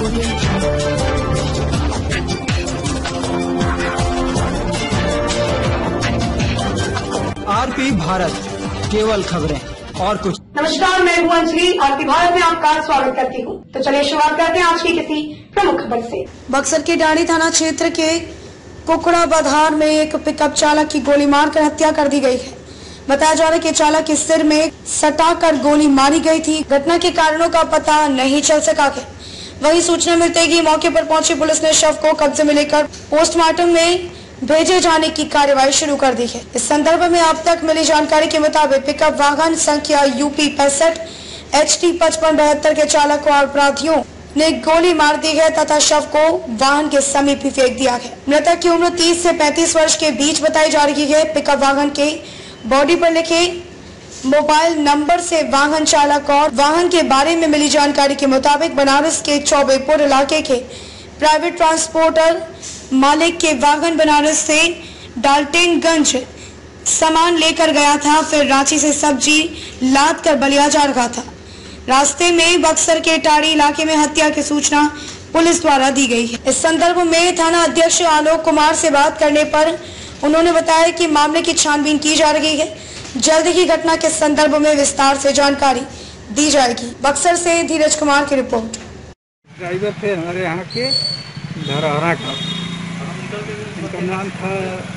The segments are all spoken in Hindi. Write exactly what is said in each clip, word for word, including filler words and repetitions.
आरपी भारत, केवल खबरें और कुछ। नमस्कार, मैं हूं अंजलि। आरपी भारत में आपका स्वागत करती हूं। तो चलिए शुरुआत करते हैं आज की किसी प्रमुख खबर से। बक्सर के डाणी थाना क्षेत्र के कुकड़ा बधार में एक पिकअप चालक की गोली मारकर हत्या कर दी गई है। बताया जा रहा है कि चालक के सिर में सटाकर गोली मारी गई थी। घटना के कारणों का पता नहीं चल सका है। वहीं सूचना मिलते ही मौके पर पहुंची पुलिस ने शव को कब्जे में लेकर पोस्टमार्टम में भेजे जाने की कार्यवाही शुरू कर दी है। इस संदर्भ में अब तक मिली जानकारी के मुताबिक पिकअप वाहन संख्या यूपी पैंसठ एच टी पचपन बहत्तर के चालक को अपराधियों ने गोली मार दी है तथा शव को वाहन के समीप ही फेंक दिया है। मृतक की उम्र तीस से पैंतीस वर्ष के बीच बताई जा रही है। पिकअप वाहन के बॉडी पर लिखे मोबाइल नंबर से वाहन चालक और वाहन के बारे में मिली जानकारी के मुताबिक बनारस के चौबेपुर इलाके के प्राइवेट ट्रांसपोर्टर मालिक के वाहन बनारस से डाल्टनगंज सामान लेकर गया था, फिर रांची से सब्जी लाद कर बलिया जा रहा था। रास्ते में बक्सर के टाड़ी इलाके में हत्या की सूचना पुलिस द्वारा दी गई है। इस संदर्भ में थाना अध्यक्ष आलोक कुमार से बात करने पर उन्होंने बताया कि मामले की छानबीन की जा रही है। जल्द ही घटना के संदर्भ में विस्तार से जानकारी दी जाएगी। बक्सर से धीरज कुमार की रिपोर्ट। ड्राइवर थे हमारे यहाँ के धरहरा का, उनका नाम था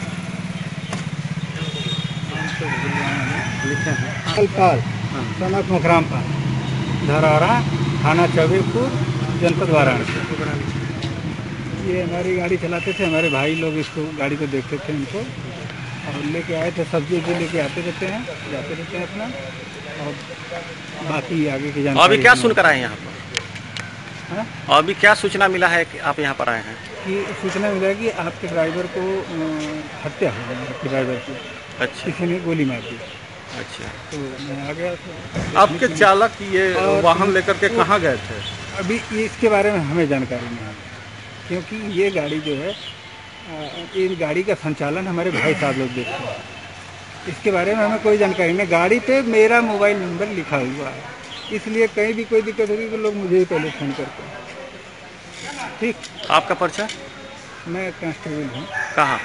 पाल सनत मुखराम पाल, धरहरा, थाना चौबेपुर, जनपद वाराणसी। ये हमारी गाड़ी चलाते थे, हमारे भाई लोग इसको गाड़ी को देखते थे इनको और लेके आए थे। सब्जी उब्जी लेके आते रहते हैं, जाते रहते हैं अपना, और बाकी आगे की जानकारी। अभी क्या सुनकर आए यहाँ पर? हाँ? अभी क्या सूचना मिला है कि आप यहाँ पर आए हैं? कि सूचना मिला कि आपके ड्राइवर को हत्या हो गई, आपके ड्राइवर की। अच्छा। किसी ने गोली मार दी। अच्छा। तो मैं आ गया। तो आपके चालक ये वाहन लेकर के कहाँ गए थे? अभी इसके बारे में हमें जानकारी नहीं है, क्योंकि ये गाड़ी जो है, इन गाड़ी का संचालन हमारे भाई साहब लोग देखते हैं। इसके बारे में हमें कोई जानकारी नहीं। गाड़ी पे मेरा मोबाइल नंबर लिखा हुआ है, इसलिए कहीं भी कोई दिक्कत होगी तो लोग मुझे ही पहले फ़ोन करते हैं। ठीक। आपका परिचय? मैं कांस्टेबल हूँ। कहाँ?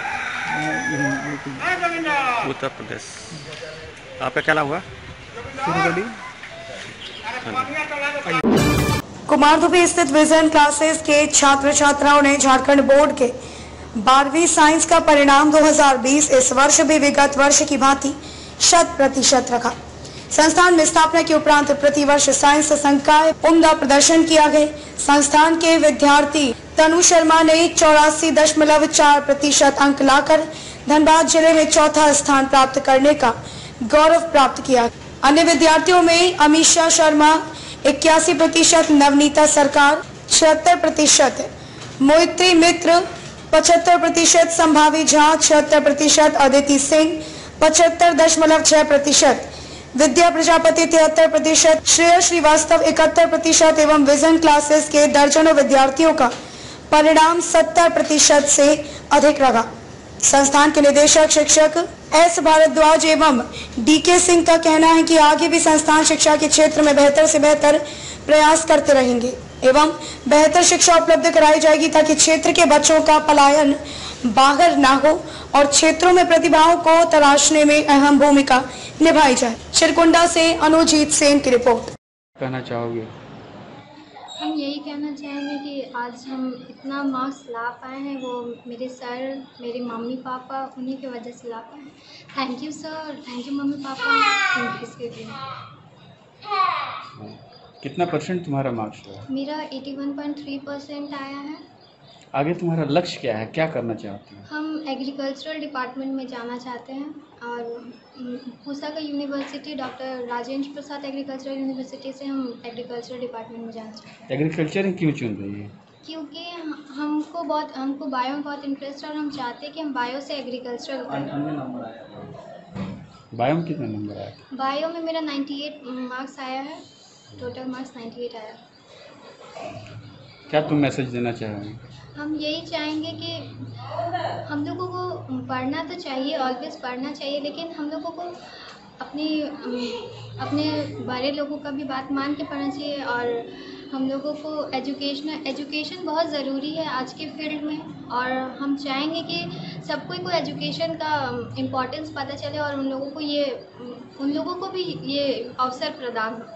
उत्तर प्रदेश। आपका क्या नाम हुआ? कुमारधुबी स्थित विजन क्लासेस के छात्र छात्राओं ने झारखंड बोर्ड के बारहवीं साइंस का परिणाम दो हज़ार बीस इस वर्ष भी विगत वर्ष की भांति शत प्रतिशत रखा। संस्थान में स्थापना के उपरांत प्रतिवर्ष साइंस संकाय उम्दा प्रदर्शन किया गया। संस्थान के विद्यार्थी तनु शर्मा ने चौरासी दशमलव चार प्रतिशत अंक लाकर धनबाद जिले में चौथा स्थान प्राप्त करने का गौरव प्राप्त किया। अन्य विद्यार्थियों में अमीषा शर्मा इक्यासी प्रतिशत, नवनीता सरकार छिहत्तर प्रतिशत, मोहित्री मित्र पचहत्तर प्रतिशत, संभावी झा छिहत्तर प्रतिशत, अदिति सिंह पचहत्तर दशमलव छह प्रतिशत, विद्या प्रजापति तिहत्तर प्रतिशत, श्रेय श्रीवास्तव इकहत्तर प्रतिशत एवं विजन क्लासेस के दर्जनों विद्यार्थियों का परिणाम सत्तर प्रतिशत से अधिक रहा। संस्थान के निदेशक शिक्षक एस भारद्वाज एवं डी के सिंह का कहना है कि आगे भी संस्थान शिक्षा के क्षेत्र में बेहतर से बेहतर प्रयास करते रहेंगे एवं बेहतर शिक्षा उपलब्ध कराई जाएगी ताकि क्षेत्र के बच्चों का पलायन बाहर ना हो और क्षेत्रों में प्रतिभाओं को तलाशने में अहम भूमिका निभाई जाए। चिरकुंडा से अनुजीत सेन की रिपोर्ट। कहना चाहोगे? हम यही कहना चाहेंगे कि आज हम इतना मार्क्स ला पाए हैं, वो मेरे सर, मेरे मम्मी पापा, उन्हीं की वजह से ला पाए हैं। Thank you sir, thank you mummy papa इसके लिए। कितना परसेंट तुम्हारा मार्क्स हुआ? मेरा इक्यासी पॉइंट तीन परसेंट आया है। आगे तुम्हारा लक्ष्य क्या है, क्या करना चाहते हो? हम एग्रीकल्चरल डिपार्टमेंट में जाना चाहते हैं और पूसा का university doctor Rajendra Prasad agricultural university से हम एग्रीकल्चरल डिपार्टमेंट में जाना चाहते हैं। एग्रीकल्चर क्यों चुन रही है? क्योंकि हमको बहुत हमको बायो में बहुत इंटरेस्ट है और हम चाहते हैं कि हम बायो से एग्रीकल्चरल करें। बायो में कितना नंबर आया? बायो में मेरा अट्ठानवे मार्क्स आया है, टोटल मार्क्स अट्ठानवे आया। क्या तुम मैसेज देना चाहोगे? हम यही चाहेंगे कि हम लोगों को पढ़ना तो चाहिए, ऑलवेज पढ़ना चाहिए, लेकिन हम लोगों को अपनी अपने बड़े लोगों का भी बात मान के पढ़ना चाहिए और हम लोगों को एजुकेशन एजुकेशन बहुत ज़रूरी है आज के फील्ड में, और हम चाहेंगे कि सबको को एजुकेशन का इम्पोर्टेंस पता चले और उन लोगों को ये उन लोगों को भी ये अवसर प्रदान हो।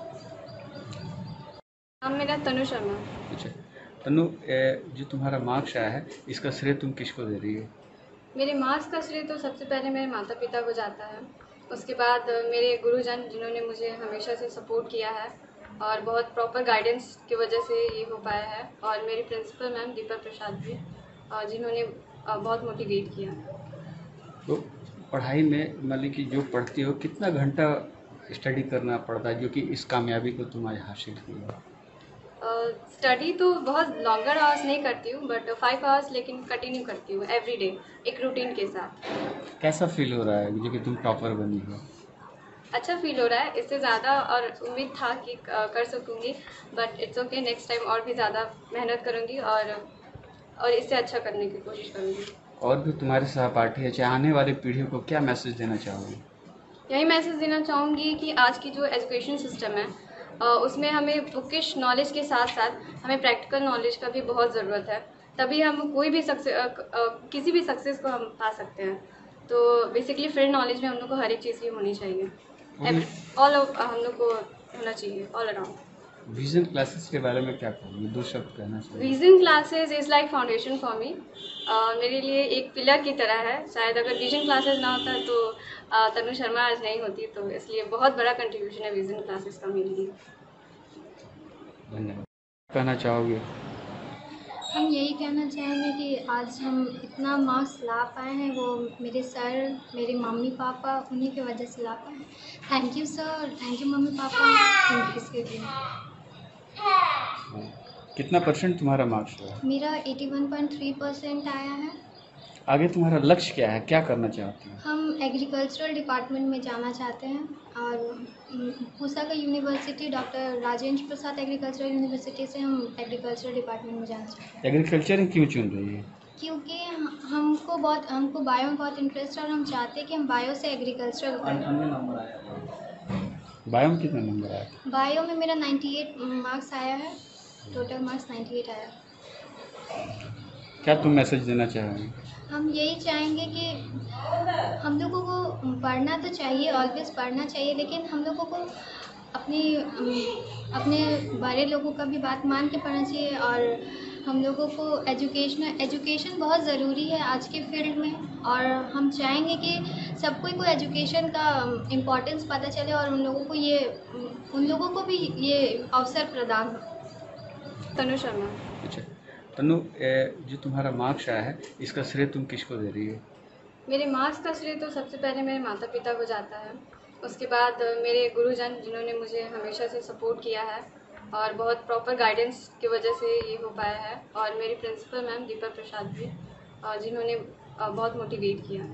नाम मेरा तनु शर्मा। अच्छा तनु, ए, जो तुम्हारा मार्क्स आया है इसका श्रेय तुम किसको दे रही हो? मेरे मार्क्स का श्रेय तो सबसे पहले मेरे माता पिता को जाता है, उसके बाद मेरे गुरुजन जिन्होंने मुझे हमेशा से सपोर्ट किया है और बहुत प्रॉपर गाइडेंस की वजह से ये हो पाया है, और मेरी प्रिंसिपल मैम दीपा प्रसाद भी, और जिन्होंने बहुत मोटिवेट किया। तो पढ़ाई में मान ली कि जो पढ़ती हो कितना घंटा स्टडी करना पड़ता है जो कि इस कामयाबी को तुम आज हासिल किया? स्टडी uh, तो बहुत लॉन्गर आवर्स नहीं करती हूँ, बट फाइव आवर्स लेकिन कंटिन्यू करती हूँ एवरी डे एक रूटीन के साथ। कैसा फील हो रहा है जो कि तुम टॉपर बनी हो? अच्छा फील हो रहा है, इससे ज़्यादा और उम्मीद था कि कर सकूँगी, but it's okay, next time और भी ज़्यादा मेहनत करूँगी और और इससे अच्छा करने की कोशिश करूँगी। और भी तुम्हारे सहपाठी है, चाहे आने वाली पीढ़ियों को क्या मैसेज देना चाहोगी? यही मैसेज देना चाहूँगी कि आज की जो एजुकेशन सिस्टम है उसमें हमें बुकिश नॉलेज के साथ साथ हमें प्रैक्टिकल नॉलेज का भी बहुत ज़रूरत है, तभी हम कोई भी सक्सेस किसी भी सक्सेस को हम पा सकते हैं। तो बेसिकली फील्ड नॉलेज में हम लोग को हर एक चीज़ की होनी चाहिए, ऑल हम लोग को होना चाहिए ऑल अराउंड। विजन क्लासेस के बारे में क्या कहोगे, दो शब्द कहना चाहिए? Vision classes is like foundation for me, मेरे लिए एक पिलर की तरह है। शायद अगर विजन क्लासेस ना होता तो uh, तनु शर्मा आज नहीं होती, तो इसलिए बहुत बड़ा कंट्रीब्यूशन है विजन क्लासेस का मेरे लिए। धन्यवाद। कहना चाहोगे? हम यही कहना चाहेंगे कि आज हम इतना मार्क्स ला पाए हैं वो मेरे सर, मेरे मम्मी पापा, उन्हीं की वजह से ला पाए हैं। Thank you sir, thank you mummy papa इसके लिए। कितना परसेंट तुम्हारा मार्क्स हुआ? मेरा इक्यासी पॉइंट तीन परसेंट आया है। आगे तुम्हारा लक्ष्य क्या है, क्या करना चाहती हो? हम एग्रीकल्चरल डिपार्टमेंट में जाना चाहते हैं, और पूसा का university doctor Rajendra Prasad agricultural university से हम एग्रीकल्चरल डिपार्टमेंट में जाना चाहते हैं। एग्रीकल्चर क्यों चुन रही है? क्योंकि हमको बहुत हमको बायो में बहुत इंटरेस्ट है और हम चाहते हैं कि हम बायो से एग्रीकल्चरल करें। बायो में कितना नंबर आया? बायो में मेरा अट्ठानवे मार्क्स आया है, टोटल मार्क्स अट्ठानवे आया। क्या तुम मैसेज देना चाहोगे? हम यही चाहेंगे कि हम लोगों को पढ़ना तो चाहिए, ऑलवेज पढ़ना चाहिए, लेकिन हम लोगों को अपनी अपने बड़े लोगों का भी बात मान के पढ़ना चाहिए, और हम लोगों को एजुकेशन एजुकेशन बहुत ज़रूरी है आज के फील्ड में, और हम चाहेंगे कि सबको को एजुकेशन का इम्पोर्टेंस पता चले और उन लोगों को ये उन लोगों को भी ये अवसर प्रदान हो। तनु शर्मा। अच्छा तनु, ए, जो तुम्हारा मार्क्स आया है इसका श्रेय तुम किसको दे रही हो? मेरे मार्क्स का श्रेय तो सबसे पहले मेरे माता पिता को जाता है, उसके बाद मेरे गुरुजन जिन्होंने मुझे हमेशा से सपोर्ट किया है और बहुत प्रॉपर गाइडेंस की वजह से ये हो पाया है, और मेरी प्रिंसिपल मैम दीपा प्रसाद भी, और जिन्होंने बहुत मोटिवेट किया।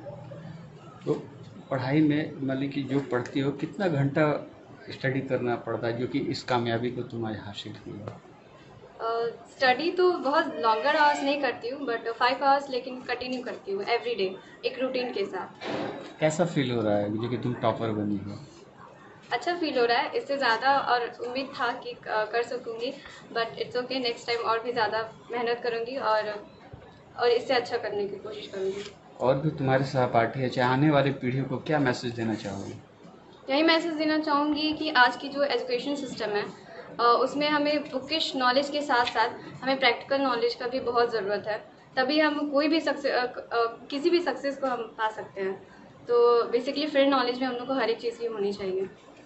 तो पढ़ाई में मान ली कि जो पढ़ती हो कितना घंटा स्टडी करना पड़ता है जो कि इस कामयाबी को तुम आज हासिल किया? स्टडी uh, तो बहुत लॉन्गर आवर्स नहीं करती हूँ, बट फाइव आवर्स लेकिन कंटिन्यू करती हूँ एवरी डे एक रूटीन के साथ। कैसा फील हो रहा है जो कि तुम टॉपर बनी हो? अच्छा फील हो रहा है, इससे ज़्यादा और उम्मीद था कि कर सकूँगी, but it's okay, next time और भी ज़्यादा मेहनत करूँगी और और इससे अच्छा करने की कोशिश करूँगी। और भी तुम्हारे सहपाठी है, चाहे आने वाली पीढ़ियों को क्या मैसेज देना चाहोगे? यही मैसेज देना चाहूँगी कि आज की जो एजुकेशन सिस्टम है उसमें हमें बुकिश नॉलेज के साथ साथ हमें प्रैक्टिकल नॉलेज का भी बहुत ज़रूरत है, तभी हम कोई भी सक्सेस किसी भी सक्सेस को हम पा सकते हैं। तो बेसिकली फील्ड नॉलेज में हम लोग को हर एक चीज़ की होनी चाहिए,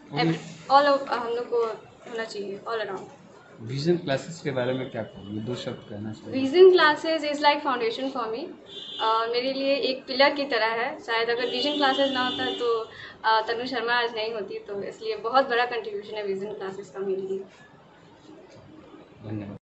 ऑल हम लोग को होना चाहिए ऑल अराउंड। विजन क्लासेस के बारे में क्या कहोगे, दो शब्द कहना चाहिए? Vision classes is like foundation for me, मेरे लिए एक पिलर की तरह है। शायद अगर विजन क्लासेस ना होता तो uh, तनु शर्मा आज नहीं होती, तो इसलिए बहुत बड़ा कंट्रीब्यूशन है विजन क्लासेस का मेरे लिए। धन्यवाद।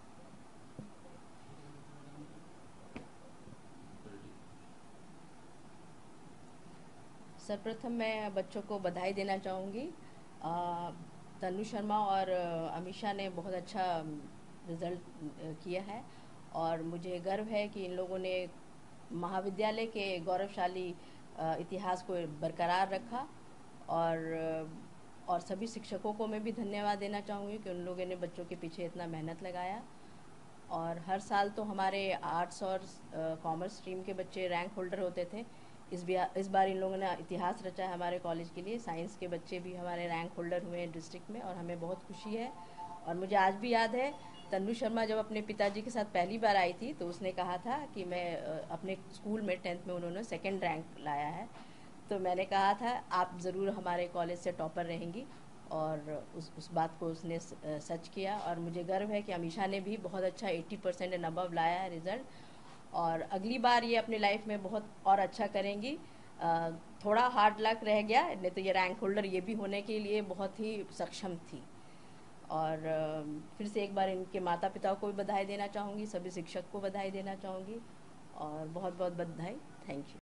सर्वप्रथम मैं बच्चों को बधाई देना चाहूँगी। तनु शर्मा और अमीशा ने बहुत अच्छा रिज़ल्ट किया है, और मुझे गर्व है कि इन लोगों ने महाविद्यालय के गौरवशाली इतिहास को बरकरार रखा, और और सभी शिक्षकों को मैं भी धन्यवाद देना चाहूँगी कि उन लोगों ने बच्चों के पीछे इतना मेहनत लगाया। और हर साल तो हमारे आर्ट्स और कॉमर्स स्ट्रीम के बच्चे रैंक होल्डर होते थे। इस बार इस बार इन लोगों ने इतिहास रचा है हमारे कॉलेज के लिए। साइंस के बच्चे भी हमारे रैंक होल्डर हुए हैं डिस्ट्रिक्ट में और हमें बहुत खुशी है। और मुझे आज भी याद है तन्नू शर्मा जब अपने पिताजी के साथ पहली बार आई थी तो उसने कहा था कि मैं अपने स्कूल में टेंथ में उन्होंने सेकंड रैंक लाया है, तो मैंने कहा था आप ज़रूर हमारे कॉलेज से टॉपर रहेंगी, और उस उस बात को उसने सच किया। और मुझे गर्व है कि अमीशा ने भी बहुत अच्छा अस्सी परसेंट एंड अबव लाया है रिज़ल्ट, और अगली बार ये अपनी लाइफ में बहुत और अच्छा करेंगी। आ, थोड़ा हार्ड लक रह गया, नहीं तो ये रैंक होल्डर ये भी होने के लिए बहुत ही सक्षम थी। और फिर से एक बार इनके माता पिता को भी बधाई देना चाहूँगी, सभी शिक्षक को बधाई देना चाहूँगी, और बहुत बहुत बधाई। Thank you.